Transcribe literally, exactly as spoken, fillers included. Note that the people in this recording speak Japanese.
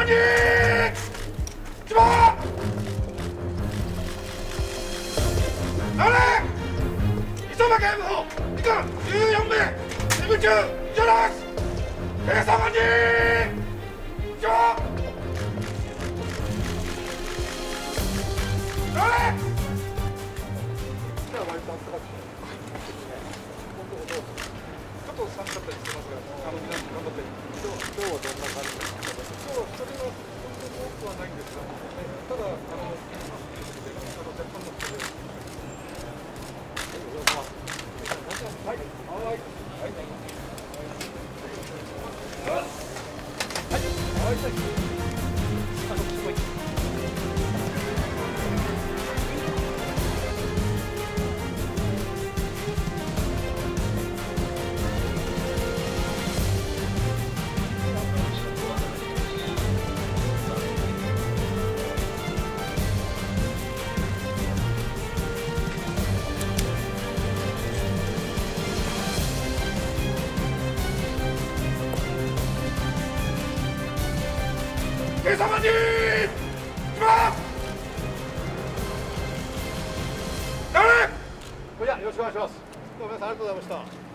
人一番流れ磯間警部補以下じゅうよんめい支部中以上です警察官人以上流れちょっと寒かったりしてますが、あの皆さん頑張って今日今日はどんな感じですか。今日は人手は多くはないんですが、ただあのあの若干の人で。はい、はい、はい、はい、はい。警察官人今誰これじゃよろしくお願いします。どうも皆さんありがとうございました。